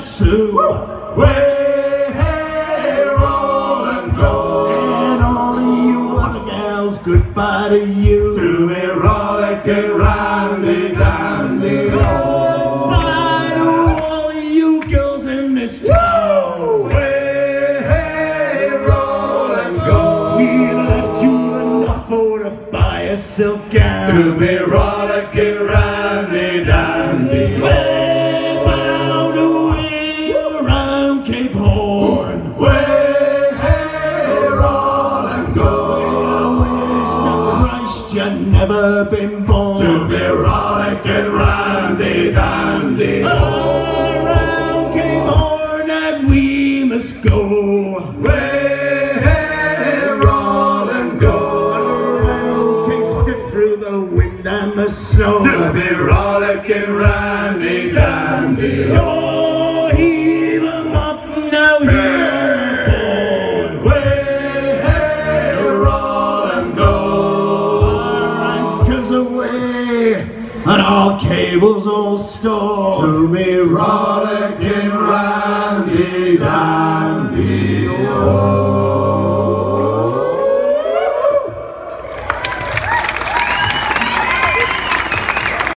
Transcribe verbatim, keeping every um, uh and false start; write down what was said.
Sue. Way, hey, roll and go. And all of you other gals, goodbye to you. To me rollicking roundy dandy. Goodbye to all of you girls in this town. Way, hey, roll and go. We left you enough for to buy a silk gown. To me rollicking roundy dandy. Way bound away around Cape Horn. Way, hey, roll and go. I wish to Christ you'd never been born. To be rollicking roundy dandy. Around Cape Horn that we must go. Way, hey, roll and go. Around Cape Fifth through the wind and the snow. To be rollicking roundy dandy. So heave 'em up now, Hey, way, hey, roll and go. anchors away and all cables all stored. To be rollicking roundy dandy. Oh.